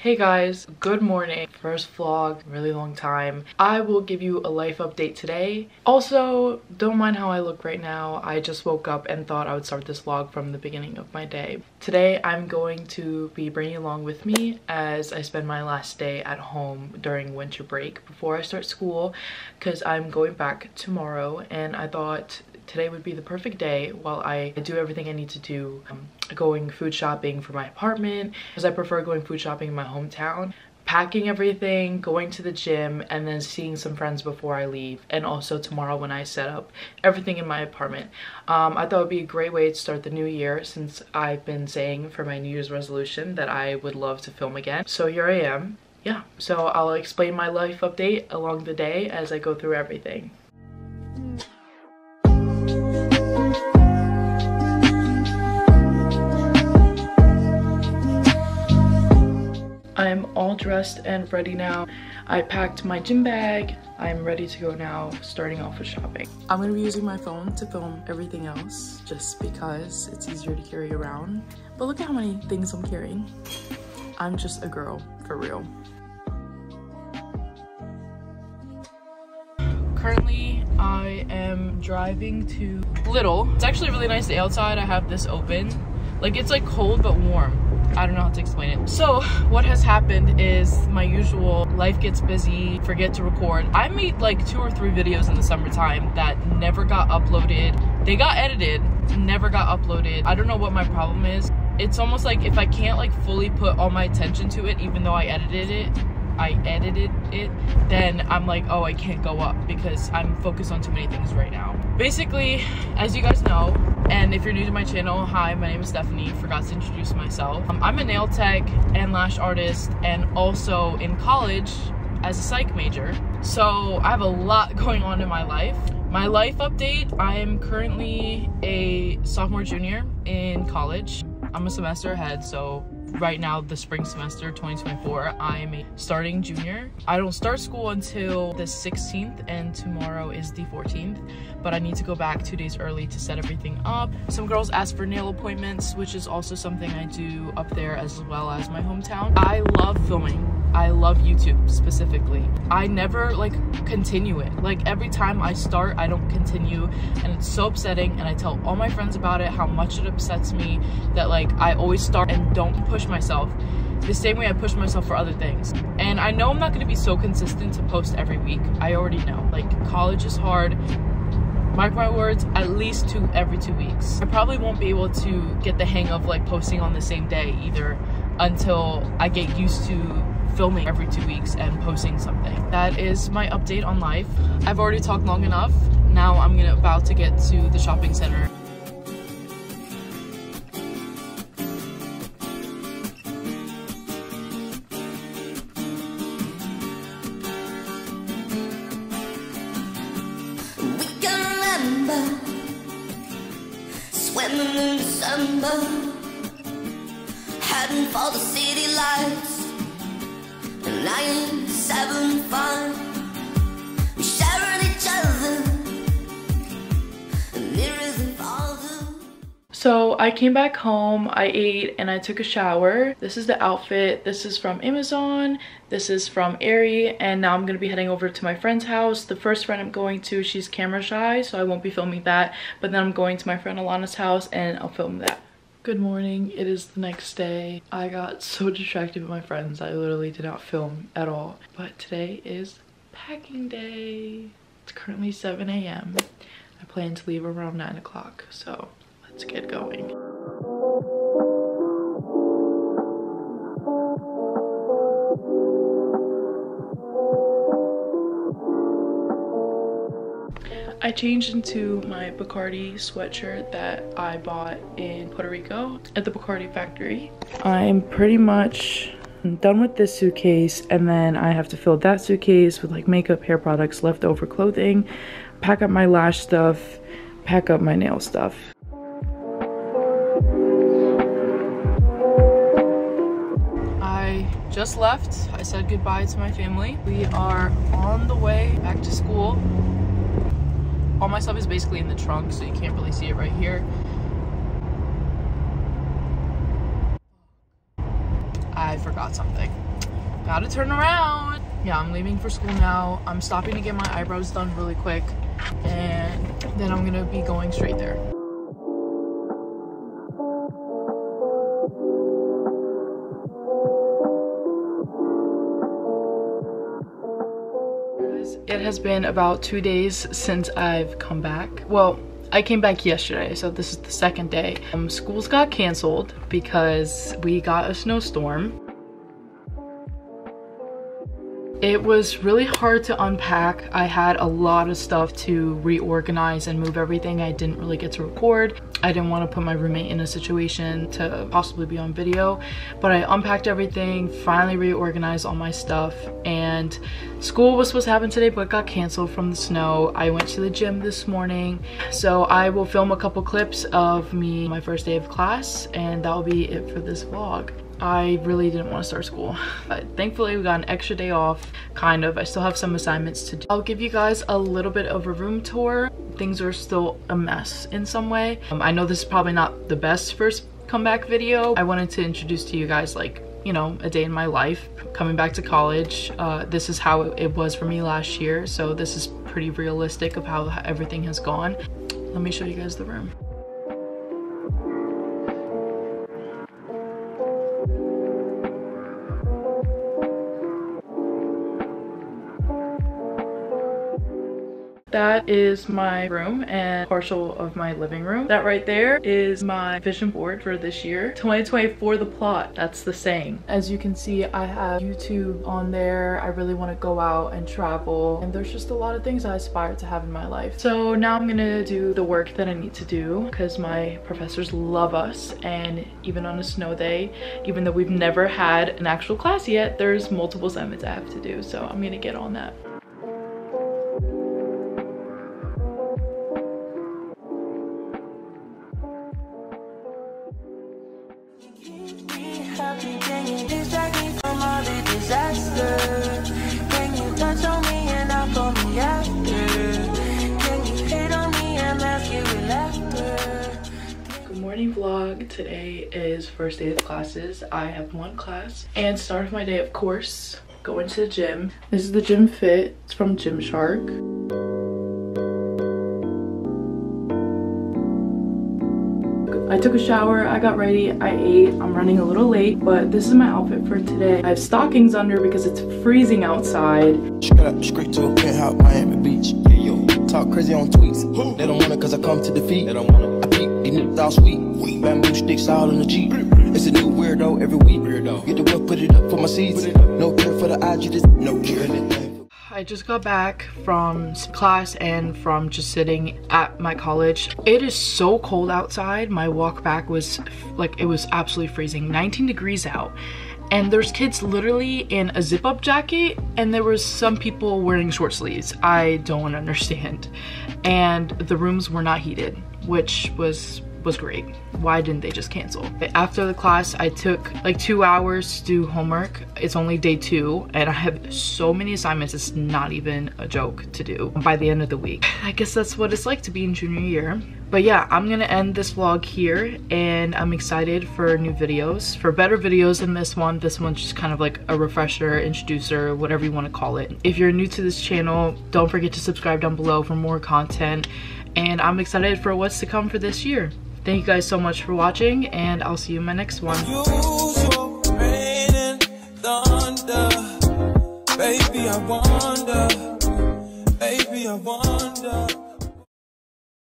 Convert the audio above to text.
Hey guys, good morning. First vlog, really long time. I will give you a life update today. Also, don't mind how I look right now. I just woke up and thought I would start this vlog from the beginning of my day. Today, I'm going to be bringing you along with me as I spend my last day at home during winter break before I start school, because I'm going back tomorrow and I thought today would be the perfect day while I do everything I need to do. Going food shopping for my apartment, because I prefer going food shopping in my hometown, packing everything, going to the gym, and then seeing some friends before I leave, and also tomorrow when I set up everything in my apartment. I thought it would be a great way to start the new year, since I've been saying for my New Year's resolution that I would love to film again. So here I am. Yeah, so I'll explain my life update along the day as I go through everything. I'm all dressed and ready now. I packed my gym bag. I'm ready to go now, starting off with shopping. I'm gonna be using my phone to film everything else just because it's easier to carry around. But look at how many things I'm carrying. I'm just a girl, for real. Currently, I am driving to Lidl. It's actually a really nice day outside. I have this open. Like, it's like cold but warm. I don't know how to explain it. So what has happened is my usual life gets busy, forget to record. I made like 2 or 3 videos in the summertime that never got uploaded. They got edited, never got uploaded. I don't know what my problem is. It's almost like if I can't like fully put all my attention to it, even though I edited it, then I'm like, oh, I can't go up because I'm focused on too many things right now. Basically, as you guys know, and if you're new to my channel, hi, my name is Stephanie. Forgot to introduce myself. I'm a nail tech and lash artist, and also in college as a psych major. So I have a lot going on in my life. My life update, I am currently a sophomore junior in college. I'm a semester ahead, so right now, the spring semester 2024, I'm a starting junior. I don't start school until the 16th, and tomorrow is the 14th, but I need to go back 2 days early to set everything up. Some girls ask for nail appointments, which is also something I do up there as well as my hometown. I love filming. I love YouTube specifically. I never like continue it. Like every time I start, I don't continue, and it's so upsetting, and I tell all my friends about it, how much it upsets me that like I always start and don't push myself the same way I push myself for other things. And I know I'm not going to be so consistent to post every week. I already know, like, college is hard. Mark my words, at least every 2 weeks. I probably won't be able to get the hang of like posting on the same day either until I get used to filming every 2 weeks and posting something. That is my update on life. I've already talked long enough. Now I'm about to get to the shopping center. Swimming in December, heading for the city lights, and I ain't 7 we sharing each other, and there isn't father. So I came back home, I ate, and I took a shower. This is the outfit. This is from Amazon. This is from Aerie, and now I'm gonna be heading over to my friend's house. The first friend I'm going to, she's camera shy, so I won't be filming that, but then I'm going to my friend Alana's house and I'll film that. Good morning, it is the next day. I got so distracted with my friends, I literally did not film at all. But today is packing day. It's currently 7 a.m. I plan to leave around 9 o'clock, so let's get going. I changed into my Bacardi sweatshirt that I bought in Puerto Rico at the Bacardi factory. I'm pretty much done with this suitcase, and then I have to fill that suitcase with like makeup, hair products, leftover clothing, pack up my lash stuff, pack up my nail stuff. I just left. I said goodbye to my family. We are on the way back to school. All my stuff is basically in the trunk, so you can't really see it right here. I forgot something. gotta turn around. Yeah, I'm leaving for school now. I'm stopping to get my eyebrows done really quick, and then I'm gonna be going straight there. It has been about 2 days since I've come back. Well, I came back yesterday, so this is the second day. Schools got canceled because we got a snowstorm. It was really hard to unpack. I had a lot of stuff to reorganize and move everything. I didn't really get to record. I didn't want to put my roommate in a situation to possibly be on video, but I unpacked everything, finally reorganized all my stuff, and school was supposed to happen today but got canceled from the snow. I went to the gym this morning, so I will film a couple clips of me my first day of class, and that will be it for this vlog. I really didn't want to start school, but thankfully we got an extra day off, kind of. I still have some assignments to do. I'll give you guys a little bit of a room tour. Things are still a mess in some way. I know this is probably not the best first comeback video. I wanted to introduce to you guys, like, you know, a day in my life coming back to college. This is how it was for me last year, so this is pretty realistic of how everything has gone. Let me show you guys the room. That is my room and partial of my living room. That right there is my vision board for this year. 2024 the plot, that's the saying. As you can see, I have YouTube on there. I really want to go out and travel, and there's just a lot of things I aspire to have in my life. So now I'm gonna do the work that I need to do because my professors love us, and even on a snow day, even though we've never had an actual class yet, there's multiple assignments I have to do, so I'm gonna get on that. Morning vlog. Today is first day of classes. I have one class, and start of my day, of course, going to the gym. This is the Gym Fit. It's from Gymshark. I took a shower, I got ready, I ate. I'm running a little late, but this is my outfit for today. I have stockings under because it's freezing outside. Straight up, straight to a penthouse, Miami Beach. Yeah, yo, talk crazy on tweets. They don't want it cause I come to defeat. They don't want it. I peep, these niggas all sweet. Bamboo sticks all in the Jeep. It's a new weirdo every week. Get the whip, put it up for my seeds. No care for the IG, just no care anything. I just got back from class and from just sitting at my college. It is so cold outside. My walk back was like, it was absolutely freezing. 19 degrees out. And there's kids literally in a zip-up jacket, and there was some people wearing short sleeves. I don't understand. And the rooms were not heated, which was great. Why didn't they just cancel? After the class, I took like 2 hours to do homework. It's only day 2, and I have so many assignments, it's not even a joke to do by the end of the week. I guess that's what it's like to be in junior year. But yeah, I'm gonna end this vlog here, and I'm excited for new videos, for better videos than this one. This one's just kind of like a refresher, introducer, whatever you want to call it. If you're new to this channel, don't forget to subscribe down below for more content, and I'm excited for what's to come for this year. Thank you guys so much for watching, and I'll see you in my next one. Baby, I wonder.